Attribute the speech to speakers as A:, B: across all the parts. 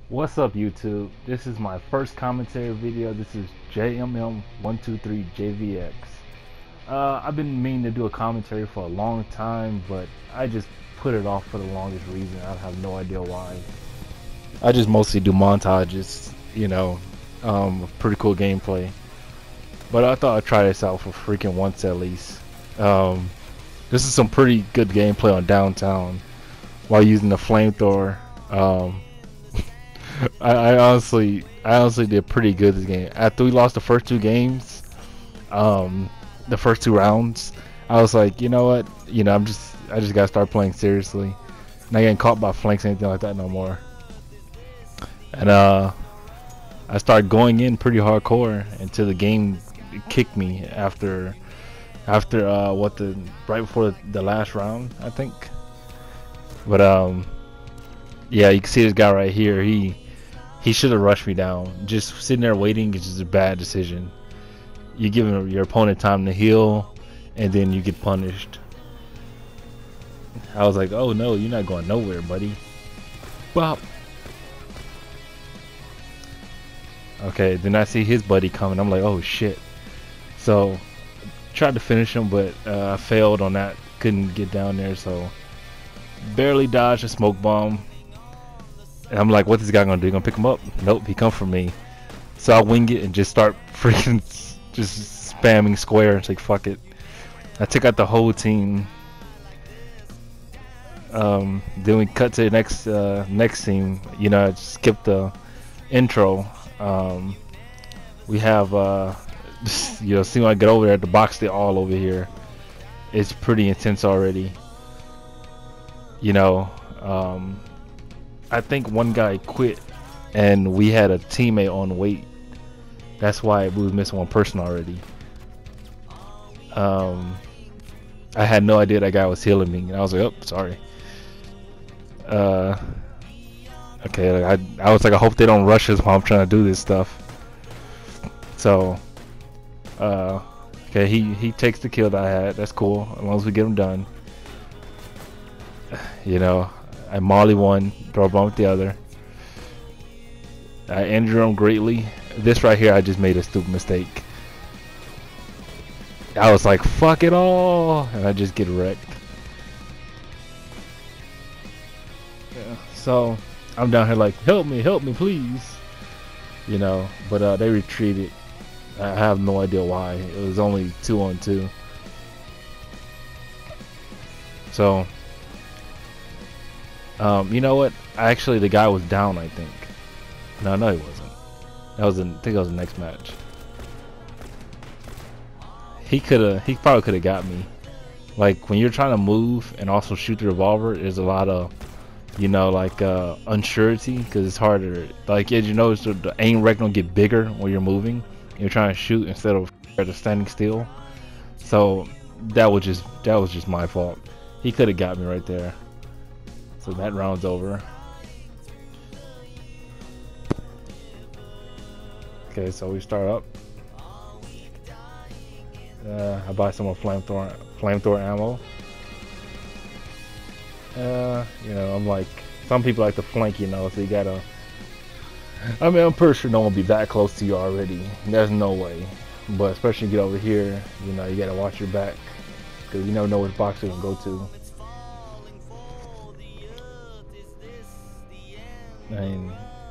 A: What's up, YouTube? This is my first commentary video. This is JMM123JVX. I've been meaning to do a commentary for a long time, but I just put it off for the longest reason. I have no idea why. I just mostly do montages, pretty cool gameplay. But I thought I'd try this out for freaking once at least. This is some pretty good gameplay on downtown while using the flamethrower. I honestly did pretty good this game. After we lost the first two games, the first two rounds, I was like, you know what? I just gotta start playing seriously. Not getting caught by flanks or anything like that no more. And I started going in pretty hardcore until the game kicked me after right before the last round, I think. But yeah, you can see this guy right here. He should have rushed me down. Just sitting there waiting is just a bad decision. You give your opponent time to heal, and then you get punished. I was like, oh no, you're not going nowhere, buddy. Bop. Okay, then I see his buddy coming. I'm like, oh shit. So tried to finish him, but I failed on that. Couldn't get down there, so barely dodged a smoke bomb. And I'm like, what's this guy gonna do? Gonna pick him up? Nope, he come for me. So I wing it and just start freaking just spamming square. It's like, fuck it. I took out the whole team. Then we cut to the next scene. I skipped the intro. We have see when I get over there, the box they all over here. It's pretty intense already. I think one guy quit, and we had a teammate on wait. That's why we was missing one person already. I had no idea that guy was healing me, and I was like, oh, sorry. Okay, I was like, I hope they don't rush us while I'm trying to do this stuff. So, okay, he takes the kill that I had. That's cool, as long as we get him done. I molly one, throw a bomb with the other. I injure him greatly. This right here, I just made a stupid mistake. I was like, fuck it all, and I just get wrecked. Yeah, so I'm down here like, help me, please. But they retreated. I have no idea why. It was only 2-on-2. So you know what? Actually, the guy was down, I think. No, he wasn't. I think that was the next match. He probably could have got me. Like, when you're trying to move and also shoot the revolver, there's a lot of, unsurety, because it's harder. Like, as you notice, the aim rec don't get bigger when you're moving. You're trying to shoot instead of just standing still. So that was just my fault. He could have got me right there. So that round's over. Okay, so we start up. I buy some more flamethrower ammo. I'm like, some people like to flank, so you gotta. I mean, I'm pretty sure no one will be that close to you already. There's no way. But especially get over here, you gotta watch your back, because you never know which box you can go to. I mean,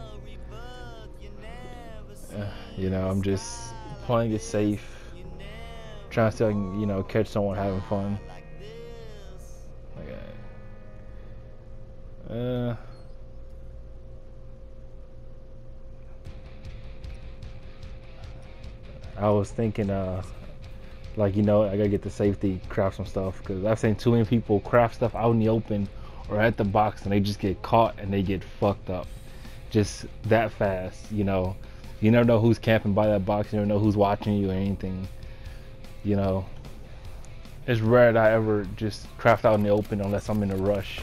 A: I'm just playing it safe, trying to still, catch someone having fun. Okay. I was thinking, I gotta get the safety, craft some stuff, because I've seen too many people craft stuff out in the open or at the box, and they just get caught and they get fucked up just that fast. You never know who's camping by that box. You never know who's watching you or anything. It's rare that I ever just craft out in the open unless I'm in a rush.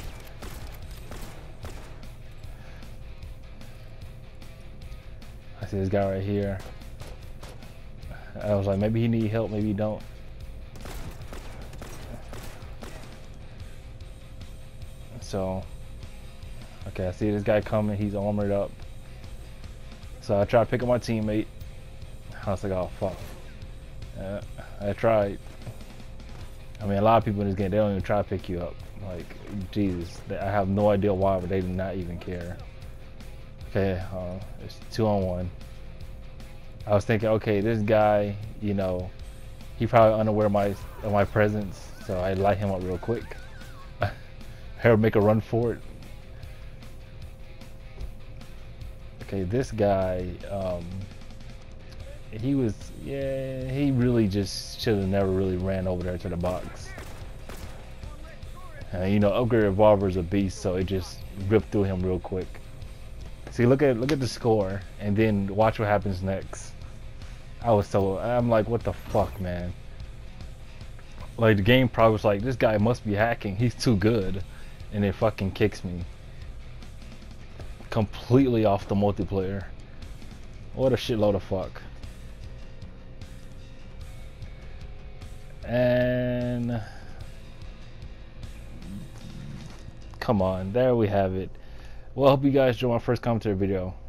A: I see this guy right here. I was like, maybe he need help, maybe he don't. So, okay, I see this guy coming. He's armored up. So I tried to pick up my teammate. I was like, oh fuck. I tried. I mean, a lot of people in this game, they don't even try to pick you up. Like, Jesus, I have no idea why, but they do not even care. Okay, it's 2-on-1. I was thinking, okay, this guy, you know, he probably unaware of my presence, so I light him up real quick. He'll make a run for it. Okay, this guy, he really just should have never really ran over there to the box. You know, upgrade revolver is a beast, so it just ripped through him real quick. See, look at the score, and then watch what happens next. I'm like, what the fuck, man? Like, the game probably was like, this guy must be hacking. He's too good, and it fucking kicks me completely off the multiplayer. What a shitload of fuck. And come on, there we have it. Well, I hope you guys enjoyed my first commentary video.